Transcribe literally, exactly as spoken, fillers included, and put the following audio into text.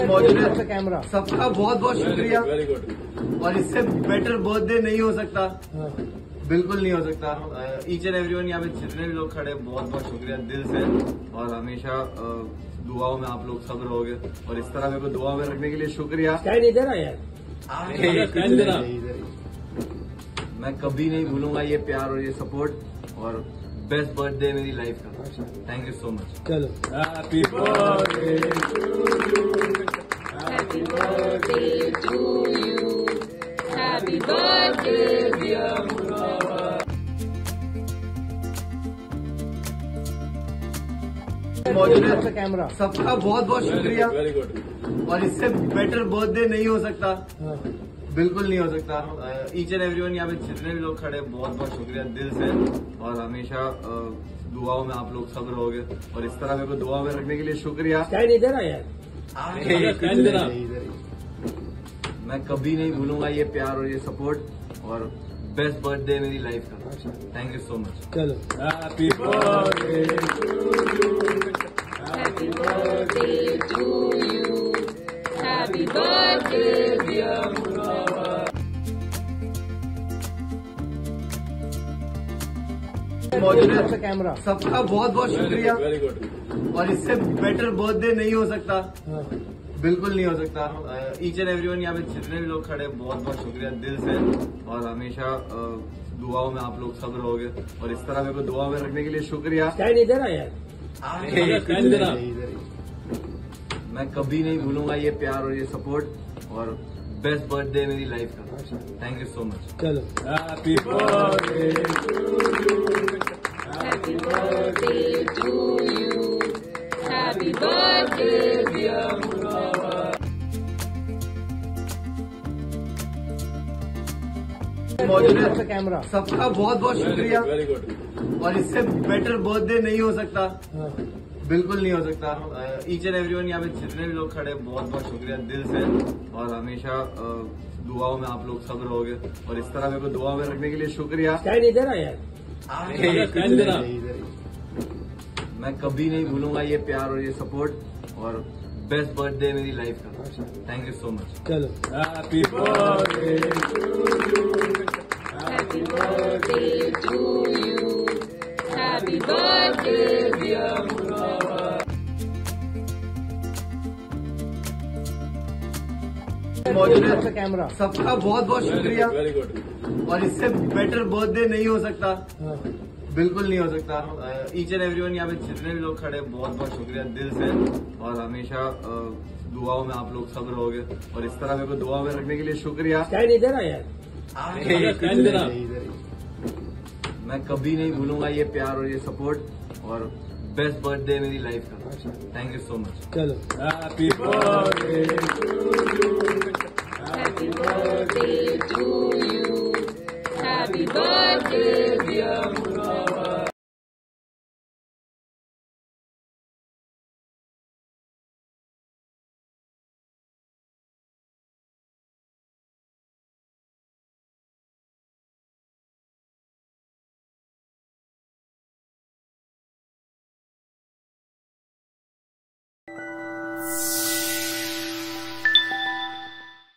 मौजूद है कैमरा। सबका बहुत बहुत शुक्रिया। Very good. और इससे बेटर बर्थडे नहीं हो सकता, बिल्कुल नहीं हो सकता। ईच एंड एवरीवन यहाँ पे जितने भी लोग खड़े, बहुत बहुत शुक्रिया दिल से। और हमेशा दुआओं में आप लोग सब रहोगे और इस तरह मेरे को दुआ में रखने के लिए शुक्रिया। इधर आ यार, मैं कभी नहीं भूलूंगा ये प्यार और ये सपोर्ट और बेस्ट बर्थडे मेरी लाइफ का। Thank you so much. चलो happy birthday Happy birthday to you. Happy birthday, dear Munawar. मौजूद है कैमरा। सबका बहुत बहुत शुक्रिया। Very good. और इससे बेटर बर्थडे नहीं हो सकता, बिल्कुल नहीं हो सकता। ईच एंड एवरीवन यहाँ पे जितने भी लोग खड़े, बहुत बहुत शुक्रिया दिल से। और हमेशा दुआओं में आप लोग सब रहोगे और इस तरह मेरे को दुआ में रखने के लिए शुक्रिया। इधर आ यार, मैं कभी नहीं भूलूंगा ये प्यार और ये सपोर्ट और बेस्ट बर्थडे मेरी लाइफ का। Thank you so much. चलो happy birthday Happy birthday to you. Happy birthday, dear Munawar. मौजूद है कैमरा। सबका बहुत बहुत शुक्रिया। Very good. और इससे बेटर बर्थडे नहीं हो सकता, बिल्कुल नहीं हो सकता। ईच एंड एवरीवन यहाँ पे जितने भी लोग खड़े, बहुत बहुत शुक्रिया दिल से। और हमेशा दुआओं में आप लोग सब रहोगे और इस तरह मेरे को दुआ में रखने के लिए शुक्रिया। इधर आ यार, मैं कभी नहीं भूलूंगा ये प्यार और ये सपोर्ट और बेस्ट बर्थडे मेरी लाइफ का। Thank you so much. चलो happy birthday Happy birthday to you. Happy birthday, dear Munawar. मौजूद है कैमरा। सबका बहुत बहुत शुक्रिया। Very good. और इससे बेटर बर्थडे नहीं हो सकता, बिल्कुल नहीं हो सकता। ईच एंड एवरीवन यहाँ पे जितने भी लोग खड़े, बहुत बहुत शुक्रिया दिल से। और हमेशा दुआओं में आप लोग सब रहोगे और इस तरह मेरे को दुआ में रखने के लिए शुक्रिया। इधर आ यार, मैं कभी नहीं भूलूंगा ये प्यार और ये सपोर्ट और बेस्ट बर्थडे मेरी लाइफ का। Thank you so much. चलो happy birthday Happy birthday to you. Happy birthday, dear Munawar. मौजूद है कैमरा। सबका बहुत बहुत शुक्रिया। Very good. और इससे बेटर बर्थडे नहीं हो सकता, बिल्कुल नहीं हो सकता। ईच एंड एवरीवन यहाँ पे जितने भी लोग खड़े, बहुत बहुत शुक्रिया दिल से। और हमेशा दुआओं में आप लोग सब रहोगे और इस तरह मेरे को दुआ में रखने के लिए शुक्रिया। इधर आ यार, मैं कभी नहीं भूलूंगा ये प्यार और ये सपोर्ट और बेस्ट बर्थडे मेरी लाइफ का। Thank you so much. चलो happy birthday Happy birthday to you. Happy birthday, dear Munawar.